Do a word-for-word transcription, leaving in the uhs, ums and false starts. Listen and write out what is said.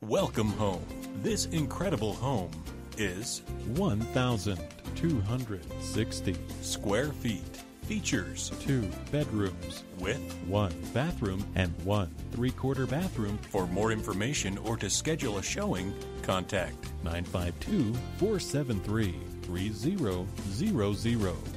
Welcome home. This incredible home is one thousand two hundred sixty square feet. Features two bedrooms with one bathroom and one three-quarter bathroom. For more information or to schedule a showing, contact nine five two, four seven three, three zero zero zero.